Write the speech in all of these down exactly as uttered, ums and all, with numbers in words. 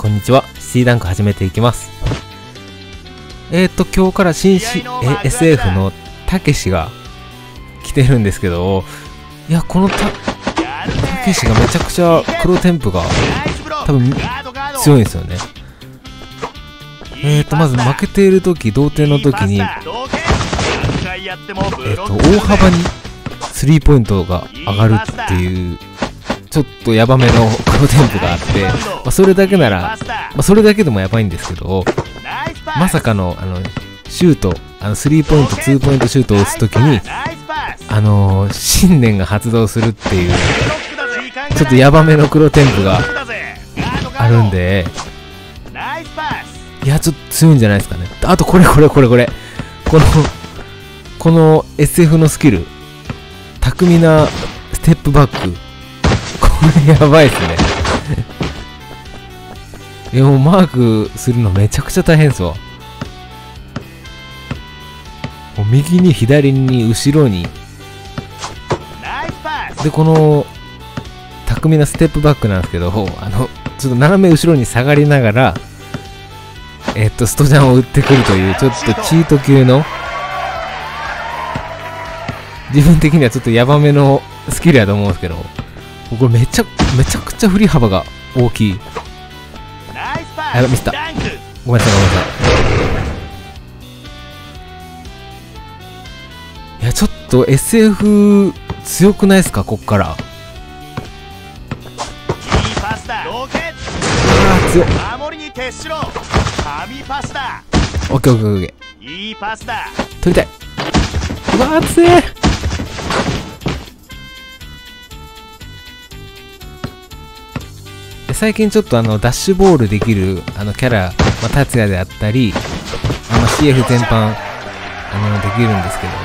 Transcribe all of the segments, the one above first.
こんにちは。シティダンク始めていきます。えーと、今日から新し、え エスエフ のたけしが来てるんですけど、いや、このた、たけしがめちゃくちゃ黒テンプが多分強いんですよね。えーと、まず負けているとき、同点のときに、えーと、大幅にスリーポイントが上がるっていう、ちょっとヤバめの黒テンプがあって、まあ、それだけなら、まあ、それだけでもやばいんですけど、まさかの、あの、シュート、あの、スリーポイント、ツーポイントシュートを打つときに、あのー、信念が発動するっていう、ちょっとヤバめの黒テンプがあるんで、いや、ちょっと強いんじゃないですかね。あと、これこれこれこれ。この、この エスエフ のスキル、巧みなステップバック。これやばいっすね。いや、もうマークするのめちゃくちゃ大変っすわ。もう右に左に後ろに。で、この、巧みなステップバックなんですけど、あの、ちょっと斜め後ろに下がりながら、えっと、ストジャンを打ってくるという、ちょっとチート級の、自分的にはちょっとヤバめのスキルやと思うんですけど、これめちゃ、めちゃくちゃ振り幅が大きい。あ、ミスった。ごめんなさい、ごめんなさい。いや、ちょっと エスエフ 強くないですか、こっから。あー、強っ。オッケーオッケーオッケー。取りたい。うわー、強え。最近ちょっとあのダッシュボールできるあのキャラ、まあ、達也であったり、あの シーエフ 全般あのできるんですけども、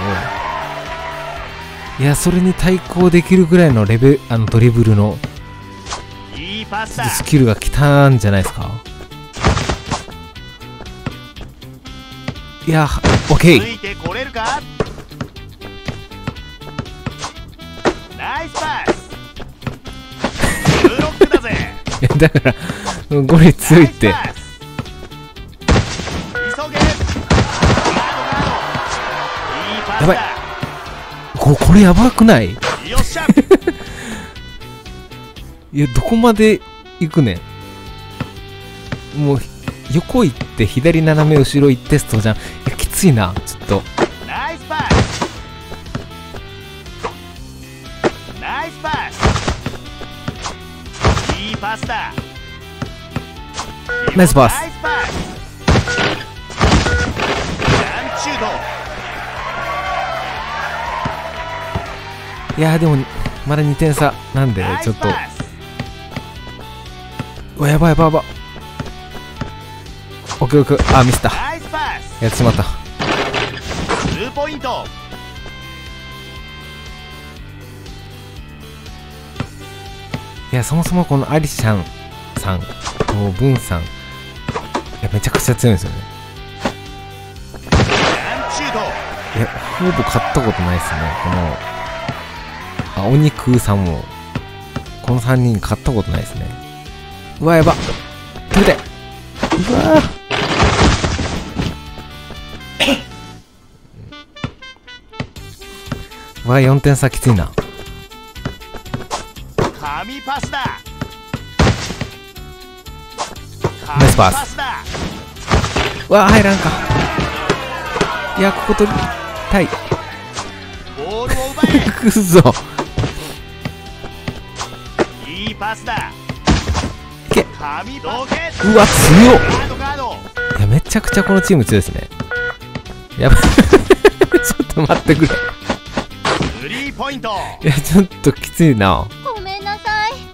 いや、それに対抗できるぐらいのレベル、あのドリブルのスキルがきたんじゃないですか。いや、オッケー。だからゴリ強いって。やばい。ここれやばくない？いや、どこまで行くねん。もう横行って左斜め後ろ行ってストじゃん。いや、きついな、ちょっと。ナイスパス。いやー、でもまだにてん差なんでちょっと、うわ、やばいやばいやばい。オッケーオッケー。あー、ミスった。やってしまった。いや、そもそもこのアリシャンさんとブンさん、いや、めちゃくちゃ強いんですよね。いや、ほぼ勝ったことないですね。この、あ、お肉さんも、このさんにん勝ったことないですね。うわ、やば。取りたい。うわー。うわ、よんてん差きついな。神パスだ。ナイスパス。うわー、入らんか。いや、ここ取りたい。くそ。いいパスだ。いけ。うわ、強っ。いや、めちゃくちゃこのチーム強いですね。やばい。ちょっと待ってくれ。いや、ちょっときついな。 ごめんなさい。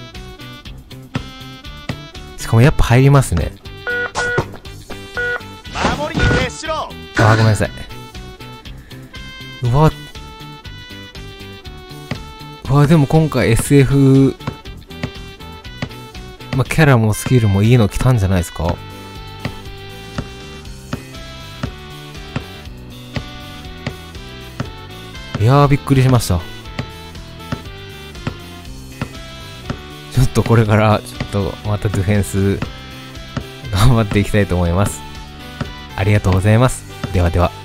しかもやっぱ入りますね。あー、ごめんなさい。うわ、うわ、でも今回 エスエフ、まあ、キャラもスキルもいいの来たんじゃないですか。いやー、びっくりしました。ちょっとこれからちょっとまたディフェンス頑張っていきたいと思います。ありがとうございます。ではでは。